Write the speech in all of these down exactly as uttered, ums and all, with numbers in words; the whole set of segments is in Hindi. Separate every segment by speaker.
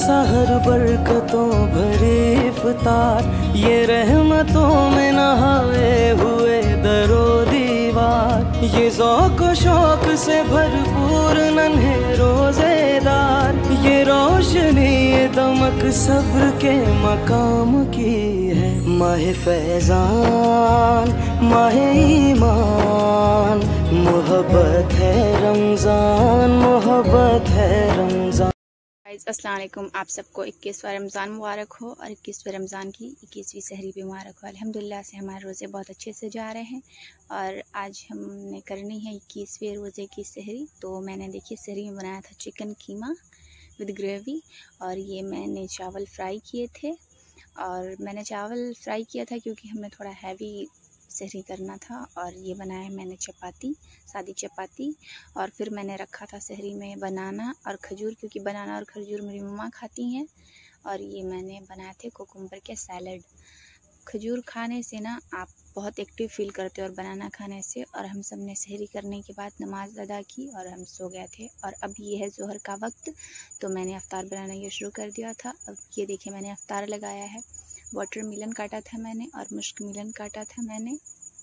Speaker 1: सहर बरकतों भरी इफ्तार, ये रहमतों में नहाए हुए दरो दीवार, ये ज़ौक़ शौक़ से भरपूर नन्हे रोज़ेदार, ये रोशनी ये दमक सब्र के मकाम की है। माह फैज़ान माह ईमान, मोहब्बत है रमज़ान, मोहब्बत है रमज़ान।
Speaker 2: अस्सलाम वालेकुम, आप सबको इक्कीसवां रमज़ान मुबारक हो और इक्कीसवें रमज़ान की इक्कीसवीं सहरी भी मुबारक हो। अल्हम्दुलिल्लाह से हमारे रोज़े बहुत अच्छे से जा रहे हैं और आज हमने करनी है इक्कीसवें रोज़े की सहरी। तो मैंने देखिए सहरी में बनाया था चिकन कीमा विद ग्रेवी और ये मैंने चावल फ्राई किए थे। और मैंने चावल फ्राई किया था क्योंकि हमें थोड़ा हैवी सहरी करना था। और ये बनाया मैंने चपाती, सादी चपाती। और फिर मैंने रखा था सहरी में बनाना और खजूर, क्योंकि बनाना और खजूर मेरी मम्मा खाती हैं। और ये मैंने बनाए थे कुकुम्बर के सैलड। खजूर खाने से ना आप बहुत एक्टिव फील करते हो और बनाना खाने से। और हम सब ने सहरी करने के बाद नमाज अदा की और हम सो गए थे। और अब ये है ज़ोहर का वक्त, तो मैंने अफ्तार बनाना ये शुरू कर दिया था। अब ये देखिए मैंने अफ्तार लगाया है। वाटर मिलन काटा था मैंने और मुश्क मिलन काटा था मैंने।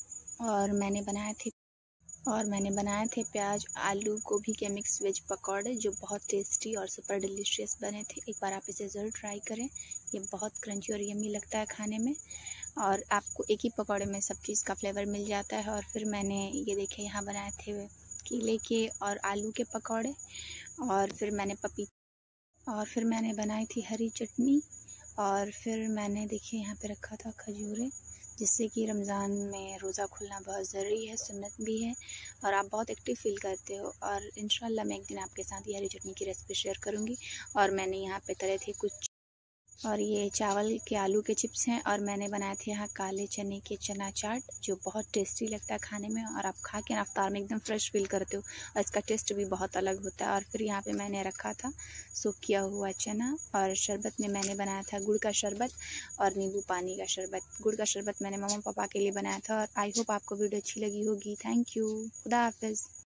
Speaker 2: और मैंने बनाए थे और मैंने बनाए थे प्याज आलू गोभी के मिक्स वेज पकौड़े, जो बहुत टेस्टी और सुपर डिलीशियस बने थे। एक बार आप इसे ज़रूर ट्राई करें, ये बहुत क्रंची और यम्मी लगता है खाने में। और आपको एक ही पकौड़े में सब चीज़ का फ्लेवर मिल जाता है। और फिर मैंने ये देखे यहाँ बनाए थे केले के और आलू के पकौड़े। और फिर मैंने पपी और फिर मैंने बनाई थी हरी चटनी। और फिर मैंने देखिए यहाँ पे रखा था खजूरें, जिससे कि रमज़ान में रोज़ा खुलना बहुत ज़रूरी है, सुन्नत भी है और आप बहुत एक्टिव फील करते हो। और इंशाल्लाह मैं एक दिन आपके साथ ये हरी चटनी की रेसिपी शेयर करूँगी। और मैंने यहाँ पे तले थे कुछ, और ये चावल के आलू के चिप्स हैं। और मैंने बनाए थे यहाँ काले चने के चना चाट, जो बहुत टेस्टी लगता है खाने में। और आप खा के अफ्तार में एकदम फ्रेश फील करते हो और इसका टेस्ट भी बहुत अलग होता है। और फिर यहाँ पे मैंने रखा था सूख किया हुआ चना। और शरबत में मैंने बनाया था गुड़ का शरबत और नींबू पानी का शरबत। गुड़ का शरबत मैंने मम्मा पापा के लिए बनाया था। और आई होप आपको वीडियो अच्छी लगी होगी। थैंक यू, खुदा हाफिज़।